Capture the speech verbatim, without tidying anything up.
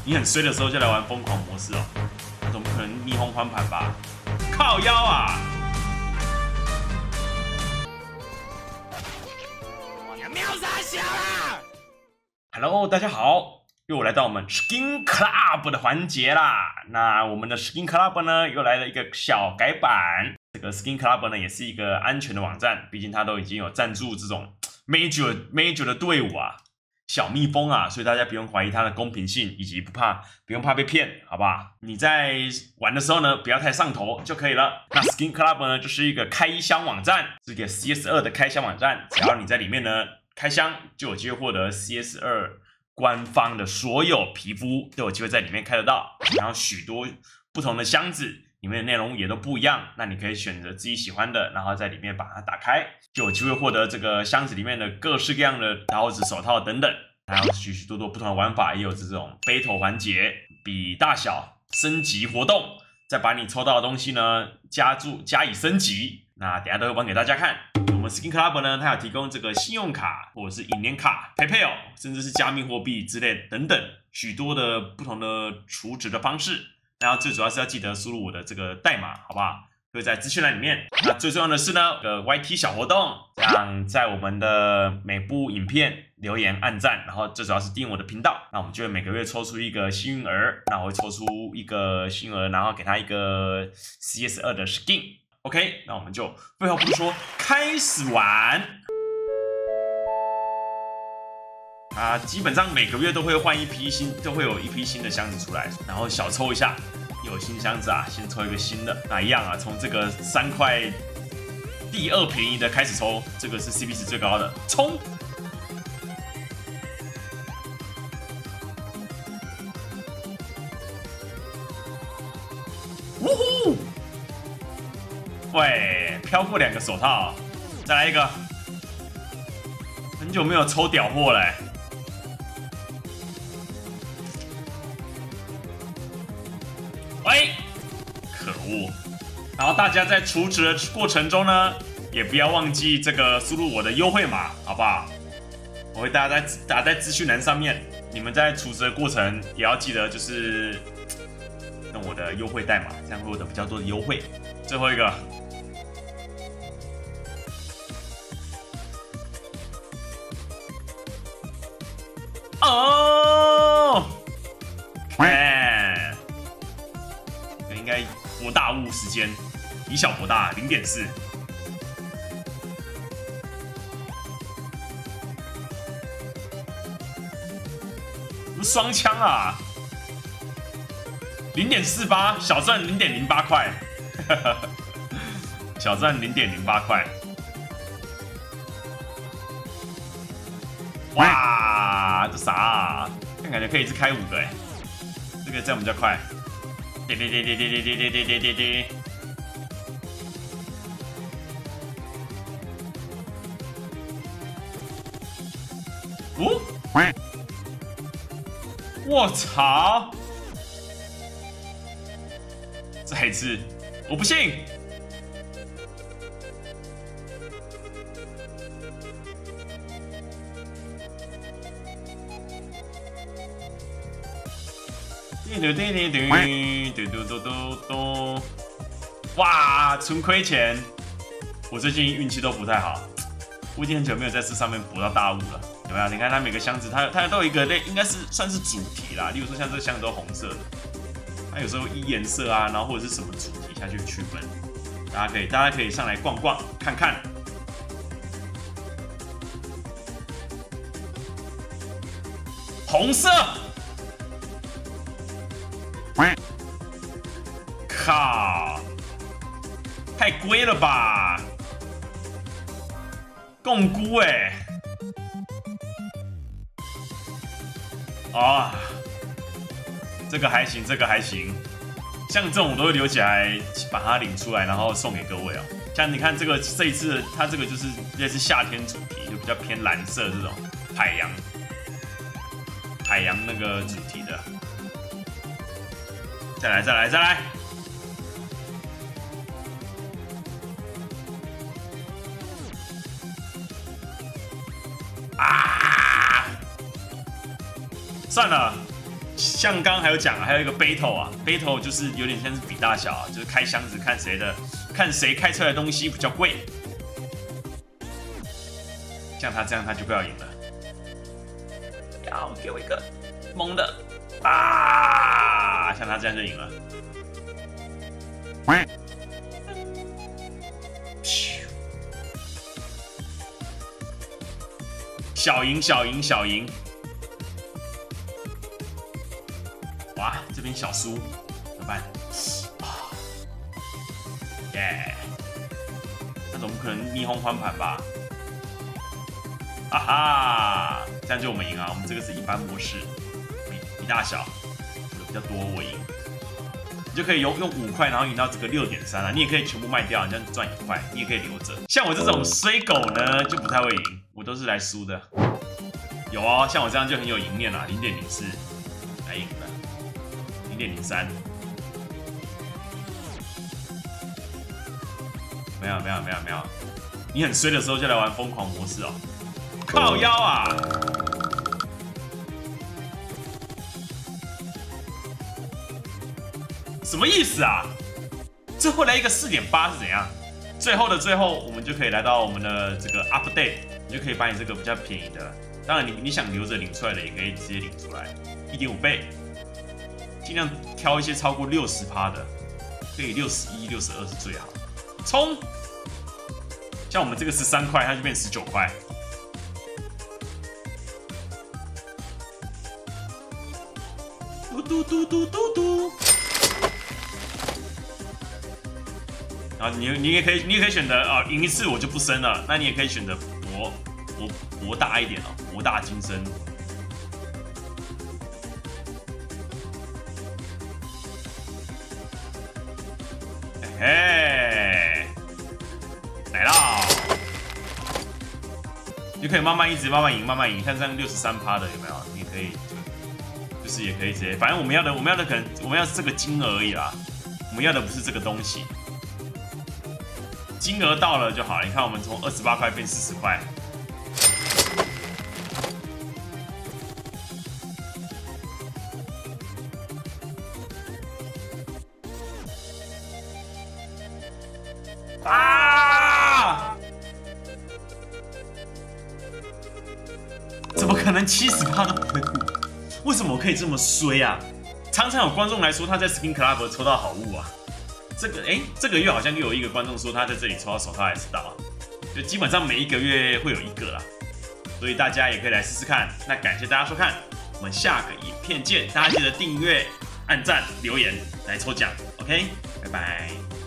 你很衰的时候就来玩疯狂模式哦，那总不可能逆风翻盘吧？靠腰啊！ 你喵啥小啦 Hello， 大家好，又来到我们 Skin Club 的环节啦。那我们的 Skin Club 呢，又来了一个小改版。这个 Skin Club 呢，也是一个安全的网站，毕竟它都已经有赞助这种 major major 的队伍啊，小蜜蜂啊，所以大家不用怀疑它的公平性，以及不怕不用怕被骗，好不好？你在玩的时候呢，不要太上头就可以了。那 Skin Club 呢，就是一个开箱网站，是一个 C S 二 的开箱网站，只要你在里面呢开箱，就有机会获得 C S 二 官方的所有皮肤都有机会在里面开得到，然后许多不同的箱子，里面的内容也都不一样。那你可以选择自己喜欢的，然后在里面把它打开，就有机会获得这个箱子里面的各式各样的刀子、手套等等，还有许许多多不同的玩法，也有这种 battle 环节、比大小、升级活动，再把你抽到的东西呢加注加以升级。那等一下都会玩给大家看。我们 Skin Club 呢，它有提供这个信用卡或者是银联卡、PayPal， 甚至是加密货币之类等等许多的不同的储值的方式。然后最主要是要记得输入我的这个代码，好不好？会在资讯栏里面。那最重要的是呢，呃 Y T 小活动，像在我们的每部影片留言、按赞，然后最主要是订阅我的频道，那我们就会每个月抽出一个幸运儿，那我会抽出一个幸运儿，然后给他一个 C S 二 的 skin。OK， 那我们就废话不多说，开始玩。啊，基本上每个月都会换一批新，都会有一批新的箱子出来，然后小抽一下。有新箱子啊，先抽一个新的，那一样啊，从这个三块第二便宜的开始抽，这个是 C P 值最高的，冲！呜呼！喂，飘过两个手套，再来一个，很久没有抽屌货嘞。喂，可恶！然后大家在储值的过程中呢，也不要忘记这个输入我的优惠码，好不好？我会打在打在资讯栏上面。你们在储值的过程也要记得，就是用我的优惠代码，这样会获得比较多的优惠。最后一个，哦，哎。应该博大物时间，以小博大，零点四。双枪啊，零点四八，小赚零点零八块，小赚零点零八块。哇，这啥啊？看感觉可以一直开五个哎，这个这样比较快。滴滴滴滴滴滴滴滴滴滴滴滴！哦，我操！再一次，我不信！嘟嘟嘟嘟嘟嘟嘟嘟！哇，纯亏钱！我最近运气都不太好，我已经很久没有在这上面博到大物了，有没有？你看它每个箱子，它它都有一个类，应该是算是主题啦。例如说像这个箱子都红色的，它有时候依颜色啊，然后或者是什么主题下去区分。大家可以大家可以上来逛逛看看。红色。靠！太龟了吧！共估哎、欸！啊，这个还行，这个还行。像这种我都会留起来，把它领出来，然后送给各位哦。像你看这个这一次，它这个就是类似夏天主题，就比较偏蓝色这种海洋海洋那个主题的。再来，再来，再来！啊！算了， 像刚刚还有讲啊，还有一个 battle 啊 ，battle 就是有点像是比大小啊，就是开箱子看谁的，看谁开出来的东西比较贵。像他这样，他就不要赢了。要给我一个猛的啊！像他这样就赢了。小赢，小赢，小赢。哇，这边小输，怎么办？耶！那总不可能霓虹翻盘吧？哈哈，这样就我们赢啊！我们这个是一般模式，比大小，这个比较多我赢。你就可以用用五块，然后赢到这个六点三啊！你也可以全部卖掉，你这样赚一块，你也可以留着。像我这种衰狗呢，就不太会赢，我都是来输的。有哦，像我这样就很有赢面啦，零点零四来赢的，零点零三。没有没有没有没有，你很衰的时候就来玩疯狂模式哦。靠腰啊！什么意思啊？最后来一个 四点八 是怎样？最后的最后，我们就可以来到我们的这个 update， 你就可以把你这个比较便宜的，当然你你想留着领出来的，也可以直接领出来， 一点五 倍，尽量挑一些超过 百分之六十 的，可以六十一、六十二是最好。冲！像我们这个十三块，它就变十九块。嘟嘟嘟嘟嘟嘟。然后你你也可以你也可以选择啊，赢一次我就不升了。那你也可以选择博博博大一点哦，博大精深。嘿嘿，来啦！你可以慢慢一直慢慢赢，慢慢赢。像这样六十三趴的有没有？你可以就是也可以直接，反正我们要的我们要的可能我们要是这个金额而已啦。我们要的不是这个东西。金额到了就好了。你看，我们从二十八块变四十块，啊！怎么可能七十趴都不会吐？为什么我可以这么衰啊？常常有观众来说他在 Skin Club 抽到好物啊。这个哎、欸，这个月好像又有一个观众说他在这里抽到手套还是刀，就基本上每一个月会有一个啦，所以大家也可以来试试看。那感谢大家收看，我们下个影片见，大家记得订阅、按赞、留言来抽奖 ，OK， 拜拜。